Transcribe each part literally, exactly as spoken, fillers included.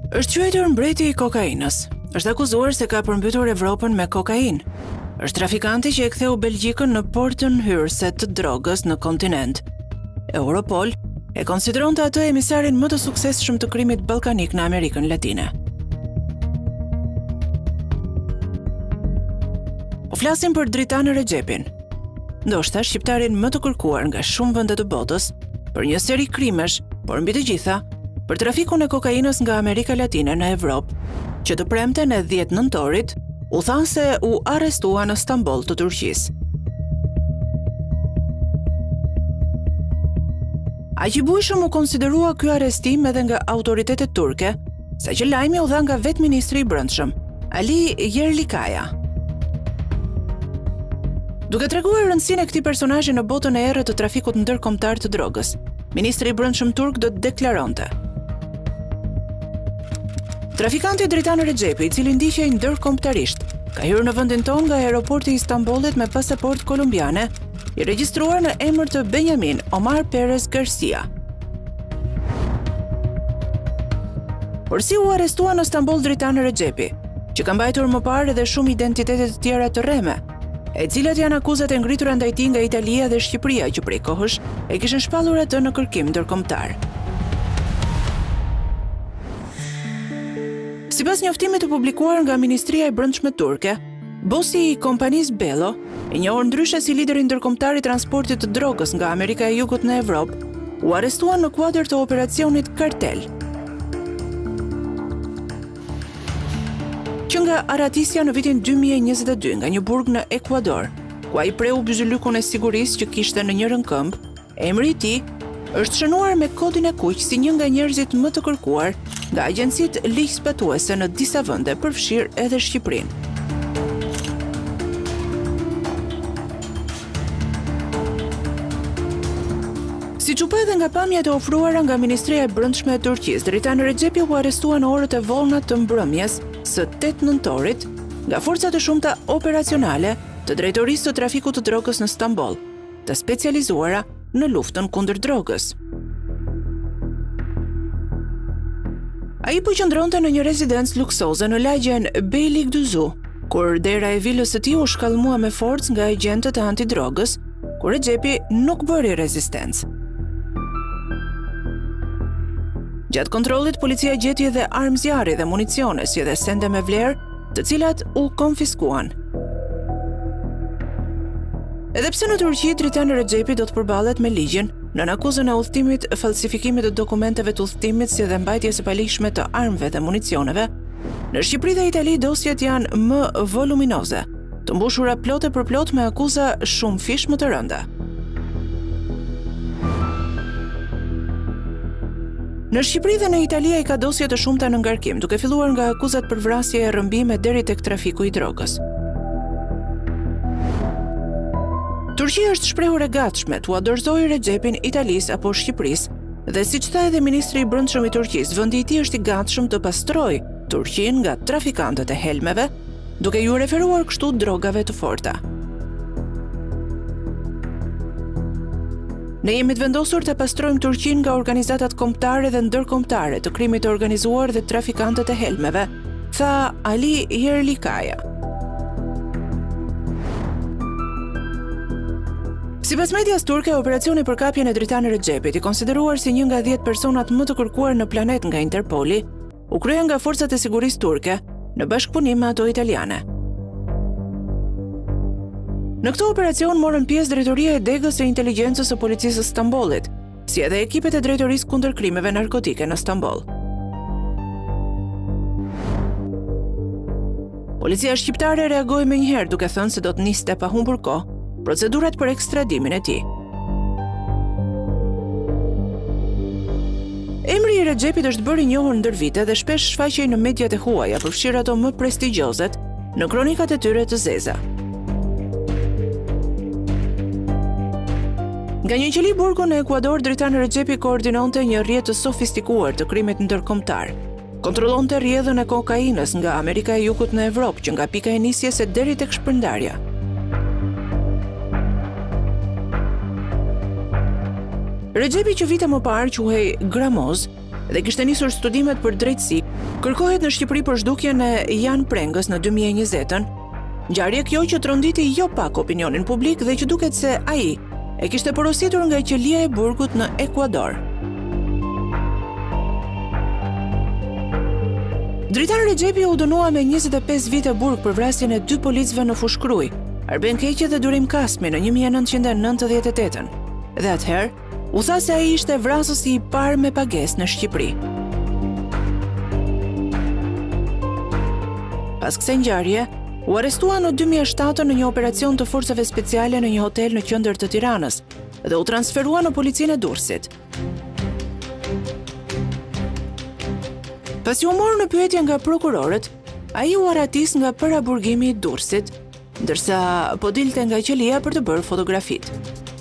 Është quajtur mbreti i kokainës. Është akuzuar se ka përmbytur Evropën me kokainë. Është trafikanti që e ktheu Belgjikën në portën hyrëse të drogës në kontinent. Europol e konsideronte atë emisarin më të suksesshëm të krimit ballkanik në Amerikën Latine. Po flasim për Dritan Recepin, ndoshta shqiptarin më të kërkuar nga shumë vende të botës për një seri krimesh, por mbi të gjitha për trafikun e kokainës nga Amerika Latine në Evropë, që të premten e dhjetë nëntorit u thanë se u arrestua në Stamboll të Turqisë. Aq i bujshëm u konsiderua ky arrestim edhe nga autoritetet turke, saqë lajmi u dha nga vetë ministri i Brendshëm, Ali Yerlikaya. Duke treguar rëndësinë e këtij personazhi në botën e errët të trafikut ndërkombëtar të drogës, ministri i Brendshëm turk do të deklaronte: trafikanti Dritan Recepi, i cili ndiqej ndërkombëtarisht, ka hyrë në vendin tonë nga aeroporti i Istanbullit me pasaport kolumbiane, i regjistruar në emër të Benjamin Omar Perez Garcia. Por si u arrestua në Stamboll Dritan Recepi, që ka mbajtur më parë edhe shumë identitete të tjera të rreme, e cilat janë akuzat e ngritura ndaj tij nga Italia dhe Shqipëria, që prej kohësh e kishin shpallur atë në kërkim ndërkombëtar. Sipas njoftimit të publikuar nga Ministria e Brendshme turke, bosi i kompanisë Bello, i njohur ndryshe si lideri ndërkombëtar i transportit të drogës nga Amerika e Jugut në Evropë, u arrestua në kuadër të operacionit Kartel, që nga aratisja në vitin dy mijë e njëzet e dy nga një burg në Ekuador, ku ai preu byzylykun e sigurisë që kishte në njërin këmbë. Emri i tij është shënuar me kodin e kuq si një nga njerëzit më të kërkuar nga agjencitë ligjzbatuese në disa vende, përfshirë edhe Shqipërinë. Siç u pa edhe nga pamjet e ofruara nga Ministria e Brendshme e Turqisë, Dritan Recepi u arrestua në orët e vollna të mbrëmjes së tetë nëntorit nga forcat e shumta operacionale të drejtorisë së trafikut të drogës në Stamboll, të specializuara në luftën kundër drogës. Ai po qëndronte në një rezidencë luksoze në lagjen Beylikdüzü, kur dera e vilës së tij u shkallmua me forcë nga agjentët e antidrogës, kur Recepi nuk bëri rezistencë. Gjatë kontrollit, policia gjeti edhe armë zjarri dhe municione, si edhe sende me vlerë, të cilat u konfiskuan. Edhe pse në Turqi, Dritan Recepi do të përballet me ligjin nën akuzën e udhëtimit, falsifikimit të dokumenteve të udhëtimit, si edhe mbajtjes së paligjshme të armëve dhe municioneve, në Shqipëri dhe Itali dosjet janë më voluminoze, të mbushura plotë për plot me akuza shumë fish më të rënda. Në Shqipëri dhe në Itali ai ka dosje të shumta në ngarkim, duke filluar nga akuzat për vrasje e rrëmbime deri tek trafiku i drogës. Turqia është shprehur e gatshme t'u dorëzojë Recepin Italisë apo Shqipërisë, dhe siç tha edhe ministri i Brendshëm i Turqisë, vendi i tij është i gatshëm të pastrojë Turqinë nga trafikantët e helmeve, duke ju referuar kështu drogave të forta. Ne jemi të vendosur të pastrojmë Turqinë nga organizatat kombëtare dhe ndërkombëtare të krimit të organizuar dhe trafikantët e helmeve, tha Ali Yerlikaya. Sipas medias turke, operacioni për kapjen e Dritan Recepit, i konsideruar si një nga dhjetë personat më të kërkuar në planet nga Interpoli, u krye nga forcat e sigurisë turke në bashkëpunim me ato italiane. Në këtë operacion morën pjesë drejtoria e degës së inteligjencës së policisë së Stambollit, si edhe ekipet e drejtorisë kundër krimeve narkotike në Stamboll. Policia shqiptare reagoi menjëherë duke thënë se do të niste pa humbur kohë procedurat për ekstradimin e tij. Emri i Recepit është bërë i njohur ndër vite dhe shpesh shfaqej në mediat e huaja, përfshirë ato më prestigjioze në kronikat e tyre të zeza. Nga një qeli burgu në Ekuador, Dritan Recepi koordinonte një rrjet të sofistikuar të krimit ndërkombëtar. Kontrollonte rrjedhën e kokainës nga Amerika e Jugut në Evropë, që nga pika e nisjes e deri tek shpërndarja. Recepi, që vite më parë quhej Gramoz, dhe kishte nisur studimet për drejtësi, kërkohet në Shqipëri për zhdukjen e Jan Prengës në dy mijë e njëzet. Ngjarje kjo që tronditi jo pak opinionin publik dhe që duket se ai e kishte porositur nga qelia e burgut në Ekuador. Dritan Rexhepi u dënua me njëzet e pesë vite burg për vrasjen e dy policëve në Fushkruj, Arben Keqe dhe Durim Kasmi në një mijë e nëntëqind e nëntëdhjetë e tetë. Dhe atëherë, u tha se ai ishte vrasësi i parë me pagesë në Shqipëri. Pas kësaj ngjarje, u arrestua në dy mijë e shtatë në një operacion të forcave speciale në një hotel në qendër të Tiranës dhe u transferua në policinë e Durrësit. Pasi u morë në pyetje nga prokurorët, ai u aratis nga paraburgimi i Durrësit, ndërsa po dilte nga qelia për të bërë fotografitë.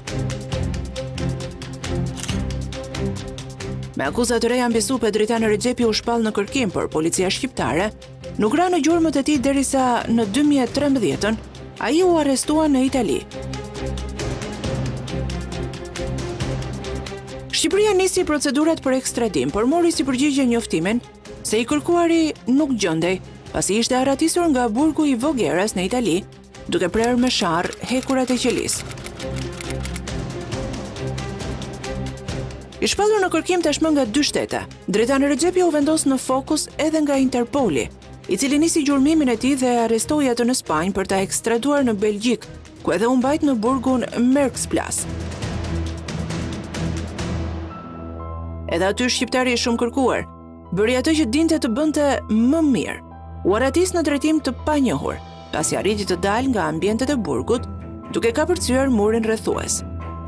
Me akuzat të reja mbesupe, Dritan Rexhepi u shpall në kërkim, por policia shqiptare nuk ra në gjurmët e tij derisa në dy mijë e trembëdhjetë ai u arrestua në Itali. Shqipëria nisi procedurat për ekstradim, por mori si përgjigje njoftimin se i kërkuari nuk gjendej, pasi ishte aratisur nga burgu i Vogeras në Itali, duke prerë me sharr hekurat e qelisë. I shpallur në kërkim tashmë nga dy shtete, Dritan Rexhepi u vendos në fokus edhe nga Interpoli, i cili nisi gjurmimin e tij dhe arrestoi atë në Spanjë për ta ekstraduar në Belgjik, ku edhe u mbajt në burgun Merksplas. Edhe aty shqiptari i shumë kërkuar bëri atë që dinte të bënte më mirë. U aratis në drejtim të panjohur, pasi arriti të dalë nga ambientet e burgut, duke kapërcyer murin rrethues.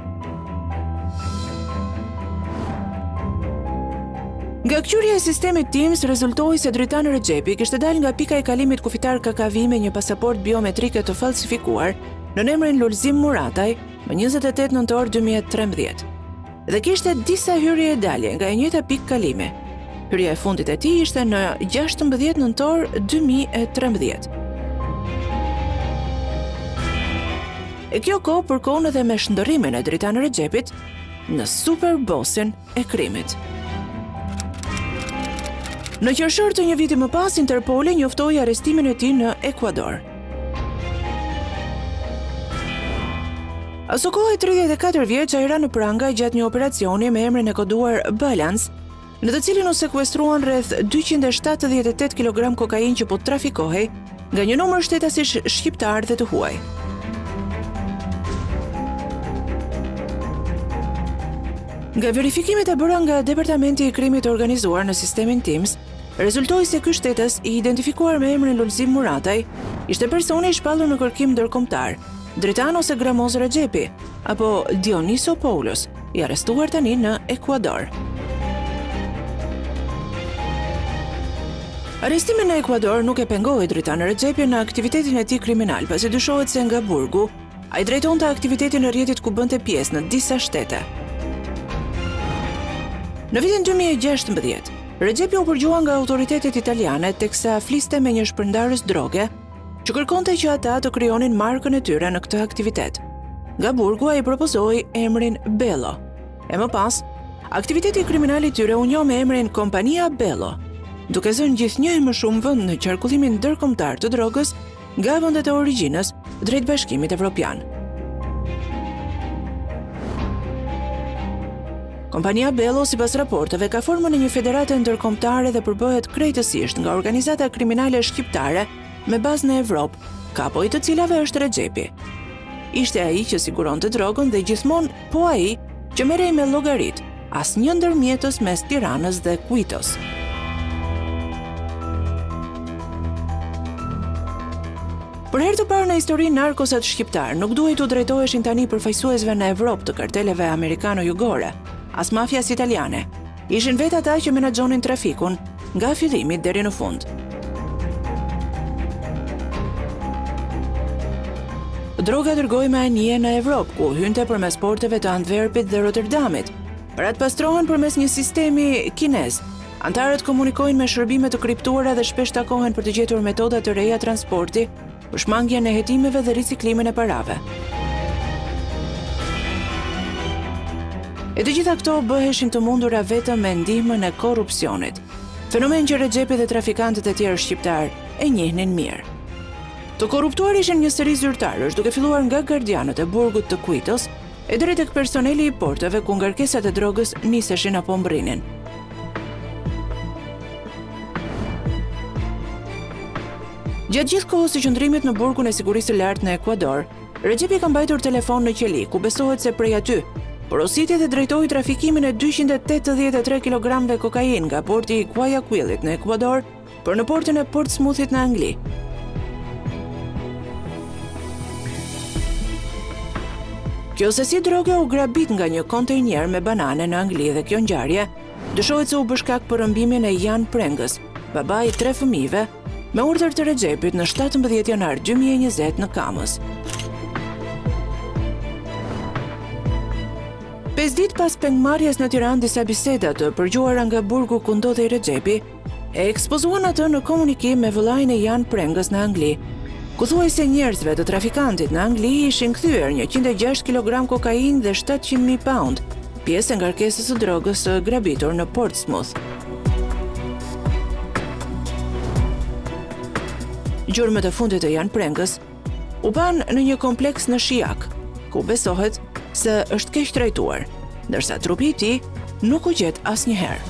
Nga këqyrja e sistemit Teams rezultoi se Dritan Rexhepi kishte dalë nga pika e kalimit kufitar K K V me një pasaport biometrike të falsifikuar në emrin Lulzim Murataj më njëzet e tetë nëntor dy mijë e trembëdhjetë. Dhe kishte disa hyrje e dalje nga e njëjta pikë kalimi. Hyrja e fundit e tij ishte në gjashtëmbëdhjetë nëntor dy mijë e trembëdhjetë. E kjo kohë përkon edhe me shndërrimin e Dritan Rexhepit në super bossin e krimit. Në qershor të një viti më pas, Interpoli njoftoi arrestimin e tij në Ekuador. Aso kohë tridhjetë e katër vjeç ai ra në pranga gjatë një operacioni me emrin e koduar Balance, në të cilin u sekuestruan rreth dyqind e shtatëdhjetë e tetë kilogram kokainë që po trafikohej nga një numër shtetasish shqiptar dhe të huaj. Nga verifikimet e bëra nga Departamenti i Krimit të Organizuar në sistemin Teams, rezultoi se ky shtetës, i identifikuar me emrin Lulzim Murataj, ishte personi i shpallur në kërkim ndërkombëtar, Dritan ose Gramoz Rexhepi, apo Dioniso Poulos, i arrestuar tani në Ekuador. Arrestimi në Ekuador nuk e pengoi Dritan Rexhepi në aktivitetin e tij kriminal, pasi dyshohet se nga burgu ai drejtonte aktivitetin e rrjetit ku bënte pjesë në disa shtete. Në vitin dy mijë e gjashtëmbëdhjetë, Rexhepi u përgjua nga autoritetet italiane teksa fliste me një shpërndarës droge që kërkonte që ata të krijonin markën e tyre në këtë aktivitet. Nga burgu ai propozoi emrin Bello. E më pas, aktiviteti kriminal i tyre u njoh me emrin Kompania Bello, duke zënë gjithnjë më shumë vend në qarkullimin ndërkombëtar të drogës nga vendet e origjinës drejt Bashkimit Evropian. Kompania Bello, sipas raporteve, ka formën e një federate ndërkombëtare dhe përbëhet krejtësisht nga organizata kriminale shqiptare me bazë në Evropë, kapo i të cilave është Rexhepi. Ishte ai që siguronte drogën dhe gjithmonë po ai që merrej me llogarit, asnjë ndërmjetës mes Tiranës dhe Kujtos. Për herë të parë në historinë, narkosat shqiptar nuk duhet u drejtoheshin tani përfaqësuesve në Evropë të karteleve amerikano-jugore, as mafias italiane. Ishin vetë ata që menaxhonin trafikun nga fillimi deri në fund. Droga dërgoi me anije në Evropë, ku hynte përmes porteve të Antwerpit dhe Rotterdamit. Parat pastrohen përmes një sistemi kinez. Antarët komunikojnë me shërbime të kriptuara dhe shpesh takohen për të gjetur metoda të reja transporti, për shmangjen e hetimeve dhe riciklimin e parave. E të gjitha këto bëheshin të mundura vetëm me ndihmën e korrupsionit, fenomen që Rexhepi dhe trafikantët e tjerë shqiptar e njihnin mirë. Të korruptuar ishin një seri zyrtarësh, duke filluar nga gardianët e burgut të Kujtës e deri tek personeli i porteve ku ngarkesat e drogës niseshin apo mbrinin. Gjatë gjithë kohës së qëndrimit në burgun e sigurisë së lartë në Ekuador, Rexhepi ka mbajtur telefon në qeli, ku besohet se prej aty porositi dhe drejtoi trafikimin e dyqind e tetëdhjetë e tre kilogramëve kokainë nga porti i Guayaquilit në Ekuador për në portin e Portsmouthit në Angli. Kjo sasi droge u grabit nga një kontejner me banane në Angli dhe kjo ngjarje dyshohet se u bë shkak për rëmbimin e Jan Prengës, babai i tre fëmijëve, me urdhër të Rexhepit në shtatëmbëdhjetë janar dy mijë e njëzet në Kamës. Pesë ditë pas pengmarrjes në Tiranë, disa biseda të përgjuara nga burgu ku ndodhej Rexhepi e ekspozuan atë në komunikim me vëllain e Jan Prengës në Angli, ku thuajse njerëzve të trafikantit në Angli ishin kthyer njëqind e gjashtë kilogram kokainë dhe shtatëqind mijë pound, pjesë e ngarkesës së drogës së grabitur në Portsmouth. Gjurmët e fundit e Jan Prengës u pan në një kompleks në Shijak, ku besohet se është keq trajtuar, ndërsa trupi i tij nuk u gjet asnjëherë.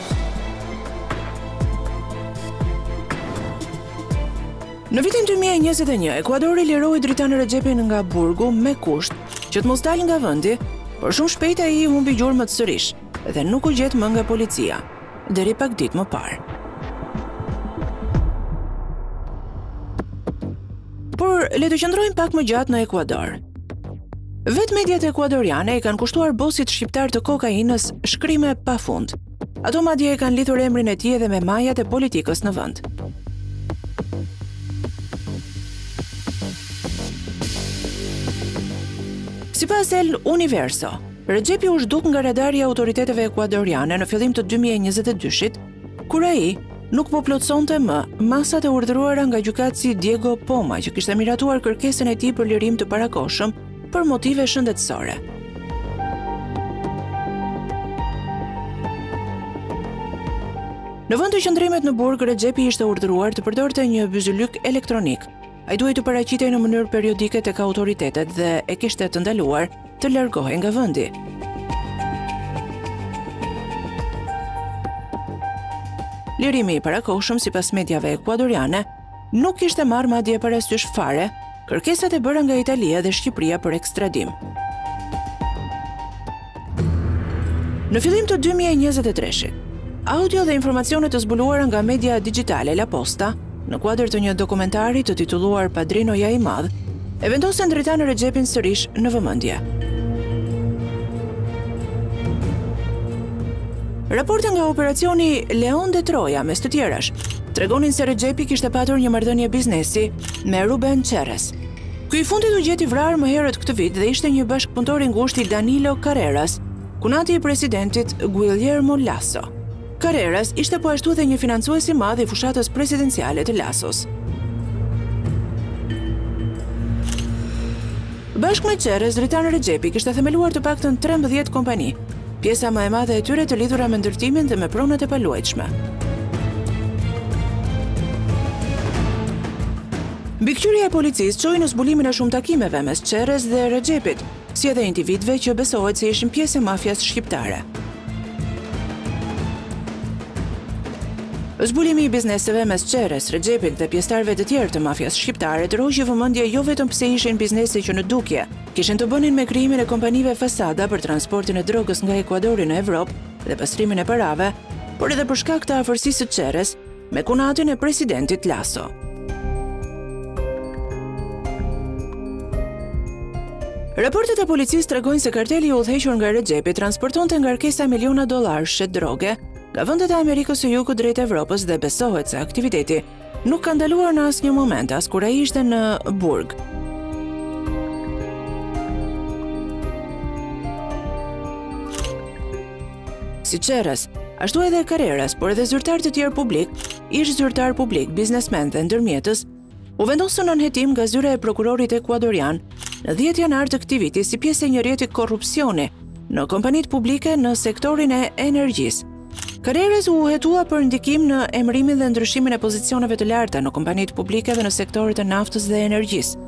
Në vitin dy mijë e njëzet e një, Ekuadori liroi Dritan Rexhepin nga burgu me kusht që të mos dalë nga vendi, por shumë shpejt ai i humbi gjurmët sërish dhe nuk u gjet më nga policia, deri pak ditë më parë. Por le të qëndrojmë pak më gjatë në Ekuador. Vetë mediat ekuadoriane i kanë kushtuar bosit shqiptar të kokainës shkrime pafund. Ato madje e kanë lidhur emrin e tij edhe me majat e politikës në vend. Sipas El Universo, Rexhepi u zhduk nga radari i autoriteteve ekuadoriane në fillim të dy mijë e njëzet e dyshit, kur ai nuk po plotësonte më masat e urdhëruara nga gjykatësi Diego Poma, që kishte miratuar kërkesën e tij për lirim të parakohshëm për motive shëndetësore. Në vend të qëndrimit në burg, Rexhepi ishte urdhëruar të përdorte një byzylyk elektronik. Ai duhej të paraqitej në mënyrë periodike tek autoritetet dhe e kishte të ndaluar të largohej nga vendi. Lirimi i parakohshëm, sipas mediave ekuadoriane, nuk kishte marrë madje parasysh fare kërkesat e bëra nga Italia dhe Shqipëria për ekstradim. Në fillim të dy mijë e njëzet e treshit, audio dhe informacione të zbuluara nga media digjitale La Posta, në kuadër të një dokumentari të titulluar Padrinoja i Madh, e vendosen Dritan Rexhepin sërish në vëmendje. Raporte nga operacioni Leon de Troja, mes të tjerash, tregonin se Rexhepi kishte patur një marrëdhënie biznesi me Ruben Cherres. Ky i fundit u gjeti vrarë më herët këtë vit dhe ishte një bashkëpunëtor i ngushtë i Danilo Carreras, kunati i presidentit Guillermo Lasso. Carreras ishte po ashtu dhe një financues i madh i fushatës presidenciale të Lassos. Bashkë me Cherres, Dritan Rexhepi kishte themeluar të paktën trembëdhjetë kompani, pjesa më e madhe e tyre të lidhura me ndërtimin dhe me pronat e paluajtshme. Mbikëqyrja e policisë çoi në zbulimin e shumë takimeve mes Cherres dhe Rexhepit, si edhe individëve që besohet se ishin pjesë e mafias shqiptare. Zbulimi i bizneseve mes Cherres, Rexhepit dhe pjesëtarëve të tjerë të mafias shqiptare tërhoqi vëmendje jo vetëm pse ishin biznese që në dukje kishin të bënin me krijimin e kompanive fasada për transportin e drogës nga Ekuadori në Evropë dhe pastrimin e parave, por edhe për shkak të afërsisë së Cherres me kunatin e presidentit Lasso. Raportet e policisë tregojnë se karteli i udhëhequr nga Rexhepi transportonte ngarkesa miliona dollarësh droge nga vendet e Amerikës së Jugut drejt Evropës dhe besohet se aktiviteti nuk ka ndaluar në asnjë moment as kur ai ishte në burg. Si Cherres, ashtu edhe Carreras, por edhe zyrtar të tjerë publik, ish zyrtar publik, biznesmen dhe ndërmjetës, u vendosën në nënhetim nga zyra e prokurorit ekuadorian në dhjetë janar të këtij viti si pjesë e një rrjeti korrupsioni në kompanitë publike në sektorin e energjisë. Karrierës u hetua për ndikim në emërimin dhe ndryshimin e pozicioneve të larta në kompanitë publike dhe në sektorit e naftës dhe energjisë.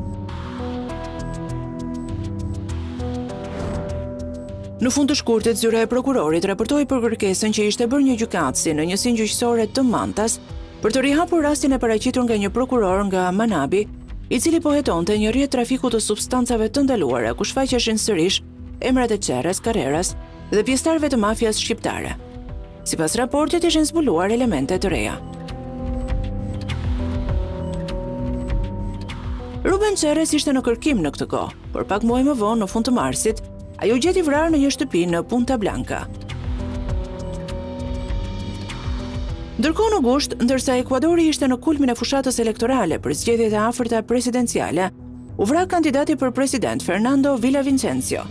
Në fund të shkurtit, zyra e prokurorit raportoi për kërkesën që ishte bërë një gjykatësi në njësinë gjyqësore të Mantas për të rihapur rastin e paraqitur nga një prokuror nga Manabi, i cili po hetonte një rrjet trafiku të substancave të ndaluara, ku shfaqeshin sërish emrat e Çerres, Carreras dhe pjesëtarëve të mafias shqiptare. Sipas raportit ishin zbuluar elemente të reja. Ruben Çerres ishte në kërkim në këtë kohë, por pak muaj më vonë, në fund të marsit, ai u gjeti vrarë në një shtëpi në Punta Blanca. Ndërkohë në gusht, ndërsa Ekuadori ishte në kulmin e fushatës elektorale për zgjedhjet e afërta presidenciale, u vra kandidati për president Fernando Villavicencio.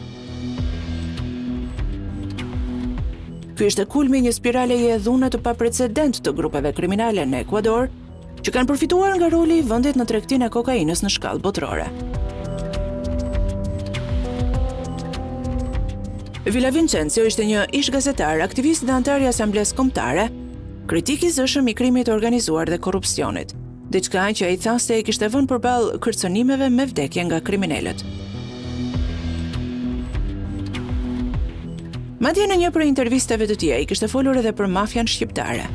Ky ishte kulmi një spiraleje dhune të paprecedent të grupeve kriminale në Ekuador, që kanë përfituar nga roli i vendit në tregtinë e kokainës në shkallë botërore. Villavicencio ishte një ish gazetar, aktivist dhe antar i Asamblesë Kombëtare, kritik i zëshëm i krimit të organizuar dhe korrupsionit, diçka që ai tha se e kishte vënë përballë kërcënimeve me vdekje nga kriminalët. Madje në një prej intervistave të tij ai kishte folur edhe për mafian shqiptare.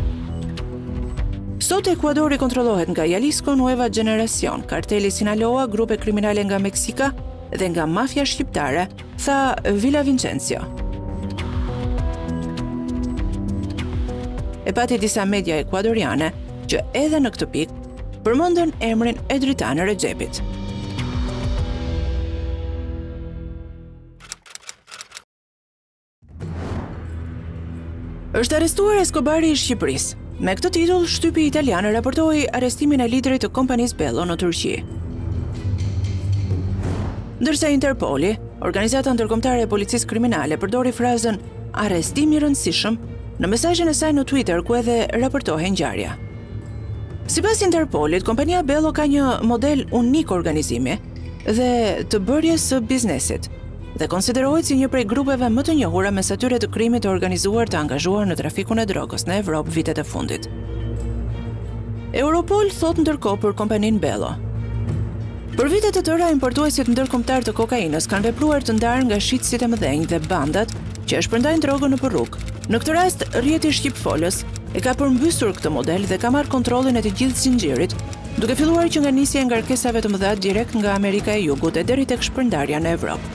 Sot Ekuadori kontrollohet nga Jalisco Nueva Generación, karteli Sinaloa, grupe kriminale nga Meksika dhe nga mafia shqiptare, tha Villavicencio. E pati disa media ekuadoriane që edhe në këtë pikë përmendën emrin e Dritan Recepit. Është arrestuar Escobari i Shqipërisë. Me këtë titull, shtypi italian raportoi arrestimin e liderit të kompanisë Bello në Turqi. Ndërsa Interpoli, organizata ndërkombëtare e policisë kriminale, përdori frazën "arrestim i rëndësishëm" në mesazhin e saj në Twitter, ku edhe raportohej ngjarja. Sipas Interpolit, kompania Bello ka një model unik organizimi dhe të bërjes së biznesit, dhe konsiderohet si një prej grupeve më të njohura mes atyre të krimit të organizuar të angazhuar në trafikun e drogës në Evropë vitet e fundit. Europol thot ndërkohë për kompaninë Bello: për vite të tëra, importuesit ndërkombëtar të kokainës kanë vepruar të ndarë nga shitësit e mëdhenj dhe bandat që e shpërndajnë drogën nëpër rrugë. Në këtë rast, rrjeti shqipfolës e ka përmbysur këtë model dhe ka marrë kontrollin e të gjithë zinxhirit, duke filluar që nga nisja e ngarkesave të mëdha direkt nga Amerika e Jugut e deri tek shpërndarja në Evropë.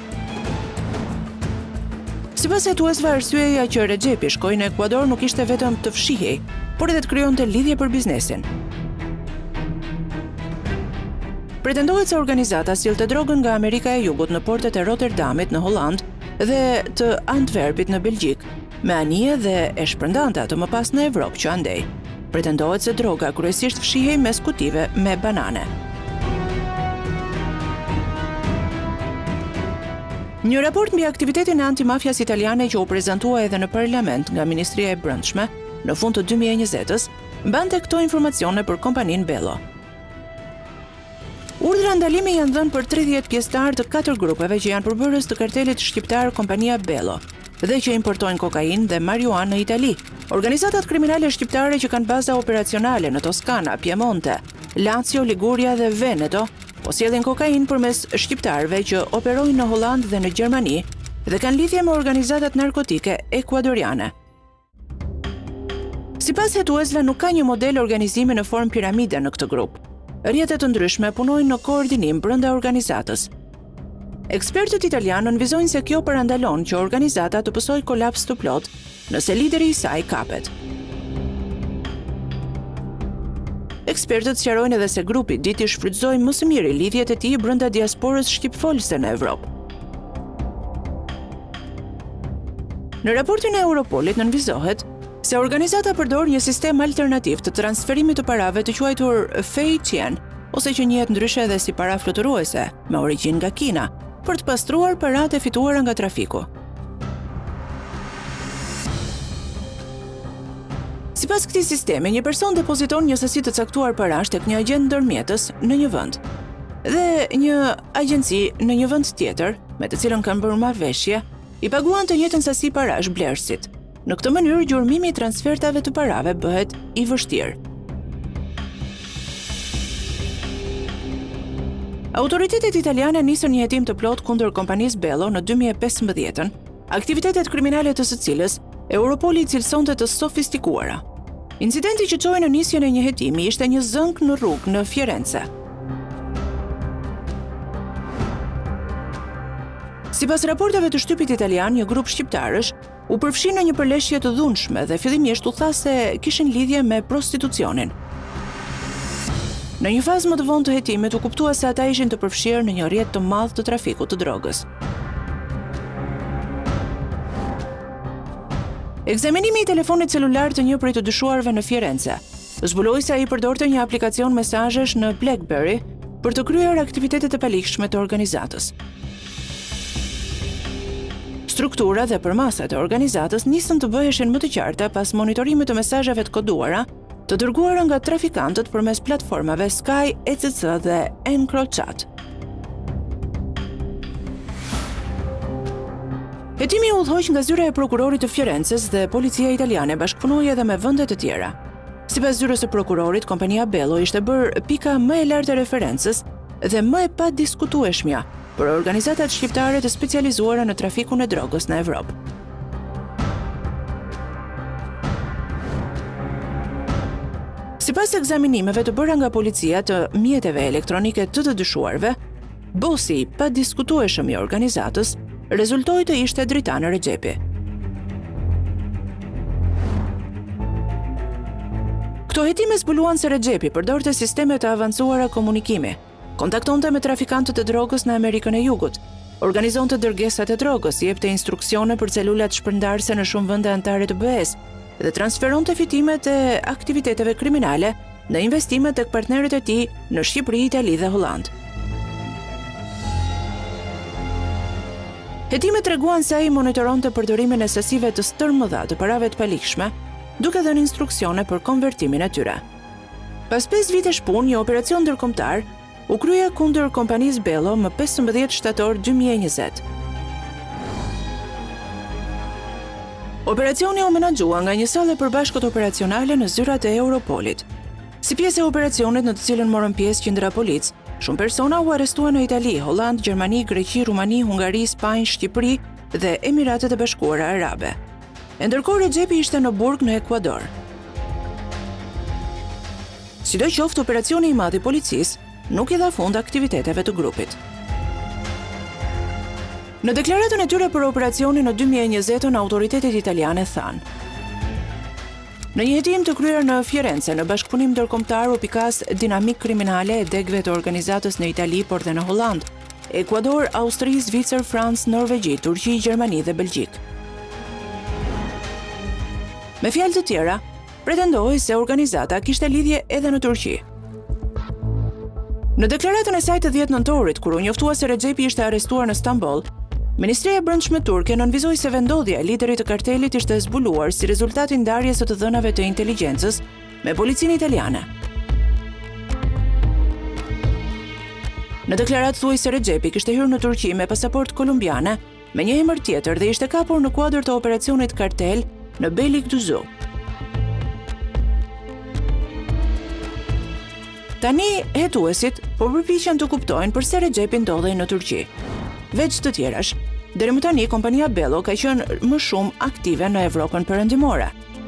Sipas hetuesve, arsyeja që Recepi shkoi në Ekuador nuk ishte vetëm të fshihej, por edhe të krijonte lidhje për biznesin. Pretendohet se organizata sillte drogën nga Amerika e Jugut në portet e Rotterdamit në Holland dhe të Antwerpit në Belgjik, me anije dhe e shpërndante atë më pas në Evropë që andej. Pretendohet se droga kryesisht fshihej mes kutive me banane. Një raport mbi aktivitetin e antimafias italiane që u prezantua edhe në parlament nga Ministria e Brendshme në fund të dy mijë e njëzet-ës, mbante këto informacione për kompaninë Bello. Urdhra ndalimi janë dhënë për tridhjetë pjesëtar të katër grupeve që janë përbërës të kartelit shqiptar kompania Bello dhe që importojnë kokainë dhe marijuanë në Itali. Organizatat kriminale shqiptare që kanë baza operacionale në Toskana, Piemonte, Lazio, Liguria dhe Veneto, po sjellin kokainë përmes shqiptarëve që operojnë në Holland dhe në Gjermani dhe kanë lidhje me organizatat narkotike ekuadoriane. Sipas hetuesve, nuk ka një model organizimi në formë piramide në këtë grup. Rrjete të ndryshme punojnë në koordinim brenda organizatës. Ekspertët italianë nënvizojnë se kjo parandalon që organizata të pësojë kolaps të plot nëse lideri i saj kapet. Ekspertët sqarojnë edhe se grupi diti shfrytëzoi më së miri lidhjet e tij brenda diasporës shqipfolëse në Evropë. Në raportin e Europolit nënvizohet se organizata përdor një sistem alternativ të transferimit të parave të quajtur fei qien, ose që njihet ndryshe edhe si para fluturuese, me origjinë nga Kina, për të pastruar paratë e fituara nga trafiku. Sipas këtij sistemi, një person depoziton një sasi të caktuar parash tek një agjent ndërmjetës në një vend dhe një agjenci në një vend tjetër, me të cilën kanë bërë marrëveshje, i paguan të njëjtën sasi parash blerësit. Në këtë mënyrë, gjurmimi i transfertave të parave bëhet i vështirë. Autoritetet italiane nisën një hetim të plot kundër kompanisë Bello në dy mijë e pesëmbëdhjetë, aktivitetet kriminale të së cilës Europoli i cilësonte të sofistikuara. Incidenti që çoi në nisjen e një hetimi ishte një zënk në rrugë në Firenze. Sipas raporteve të shtypit italian, një grup shqiptarësh u përfshi në një përleshje të dhunshme dhe fillimisht u tha se kishin lidhje me prostitucionin. Në një fazë më të vonë të hetimit u kuptua se ata ishin të përfshirë në një rrjet të madh të trafikut të drogës. Ekzaminimi i telefonit celular të një prej të dyshuarve në Firenze zbuloi se ai përdorte një aplikacion mesazhesh në BlackBerry për të kryer aktivitetet e palikshme të organizatës. Struktura dhe përmasat e organizatës nisën të bëheshin më të qarta pas monitorimit të mesazheve të koduara të dërguara nga trafikantët përmes platformave Sky, E C C dhe EncroChat. Hetimi u udhëhoq nga zyra e prokurorit të Firences dhe policia italiane bashkëpunoi edhe me vende të tjera. Sipas zyrës së prokurorit, kompania Bello ishte bërë pika më e lartë e referencës dhe më e padiskutueshmja për organizatat shqiptare të specializuara në trafikun e drogës në Evropë. Sipas ekzaminimeve të bëra nga policia të mjeteve elektronike të të dyshuarve, bosi i padiskutueshëm i organizatës rezultoi të ishte Dritan Rexhepi. Këto hetime zbuluan se Rexhepi përdorte sisteme të avancuara komunikimi, kontaktonte me trafikantët e drogës në Amerikën e Jugut, organizonte dërgesat e drogës, jepte instruksione për celulat shpërndarse në shumë vende anëtare të B E-s dhe transferonte fitimet e aktiviteteve kriminale në investimet tek partnerët e tij në Shqipëri, Itali dhe Holland. Hetimet treguan se ai monitoronte përdorimin e sasive të stërmëdha të parave të palikshme, duke dhënë instruksione për konvertimin e tyre. Pas pesë vitesh punë, një operacion ndërkombëtar u krye kundër kompanisë Bello më pesëmbëdhjetë shtator dy mijë e njëzet. Operacioni u menaxhua nga një sallë e përbashkët operacionale në zyrat e Europolit. Si pjesë e operacionit në të cilën morën pjesë qindra polic, shumë persona u arrestuan në Itali, Holland, Gjermani, Greqi, Rumani, Hungari, Spanjë, Shqipëri dhe Emiratet e Bashkuara Arabe. E ndërkohë Rexhepi ishte në burg në Ekuador. Sidoqoftë, operacioni i madh i policisë nuk i dha fund aktiviteteve të grupit. Në deklaratën e tyre për operacionin në dy mijë e njëzet, autoritetet italiane thanë: në një hetim të kryer në Firenze, në bashkëpunim ndërkombëtar u pikas dinamik kriminale e degëve të organizatës në Itali, por dhe në Holland, Ekuador, Austri, Zvicër, Francë, Norvegji, Turqi, Gjermani dhe Belgjik. Me fjalë të tjera, pretendohej se organizata kishte lidhje edhe në Turqi. Në deklaratën e saj të dhjetë nëntorit, kur u njoftua se Rexhepi ishte arrestuar në Stamboll, Ministria e Brendshme turke nënvizoi se vendodhja e liderit të kartelit ishte zbuluar si rezultat i ndarjes së të dhënave të inteligjencës me policinë italiane. Në deklaratë thuaj se Rexhepi kishte hyrë në Turqi me pasaportë kolumbiane me një emër tjetër dhe ishte kapur në kuadër të operacionit kartel në Beylikdüzü. Tani hetuesit po përpiqen të kuptojnë pse Rexhepi ndodhej në Turqi. Veç të tjerash, deri më tani kompania Bello ka qenë më shumë aktive në Evropën perëndimore.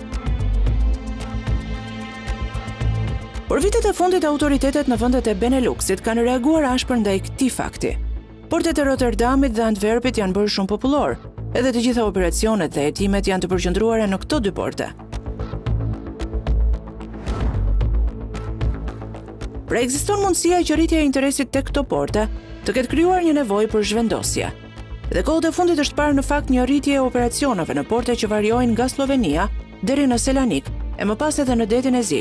Por vitet e fundit autoritetet në vendet e Beneluxit kanë reaguar ashpër ndaj këtij fakti. Portet e Rotterdamit dhe Antwerpit janë bërë shumë popullor, edhe të gjitha operacionet dhe hetimet janë të përqendruara në këto dy porte. Pra ekziston mundësia që rritja e interesit tek këto porte të ketë krijuar një nevojë për zhvendosje. Dhe kohët e fundit është parë në fakt një rritje e operacioneve në porte që variojnë nga Slovenia deri në Selanik e më pas edhe në detin e Zi.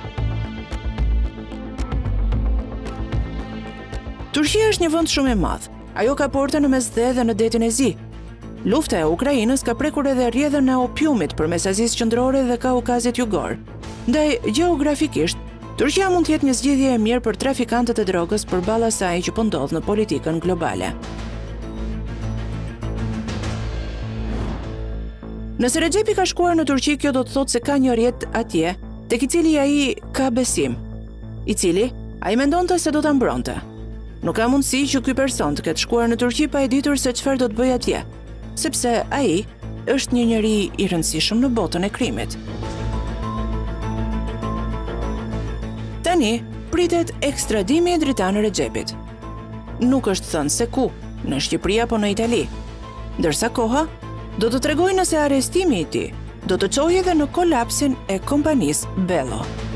Turqia është një vend shumë i madh. Ajo ka porte në Mesdhe dhe në detin e Zi. Lufta e Ukrainës ka prekur edhe rrjedhën e opiumit përmes Azisë Qendrore dhe Kaukazit Jugor. Ndaj gjeografikisht, Turqia mund të jetë një zgjidhje e mirë për trafikantët e drogës përballë asaj që po ndodh në politikën globale. Nëse Rexhepi ka shkuar në Turqi, kjo do të thotë se ka një rjet atje, tek i cili ai ka besim, i cili ai mendonte se do ta mbronte. Nuk ka mundësi që ky person të ketë shkuar në Turqi pa e ditur se çfarë do të bëjë atje, sepse ai është një njeri i rëndësishëm në botën e krimit. Tani pritet ekstradimi i Dritan Rexhepit. Nuk është thënë se ku, në Shqipëri apo në Itali, ndërsa koha do të tregojë nëse arrestimi i tij do të çojë edhe në kolapsin e kompanisë Bello.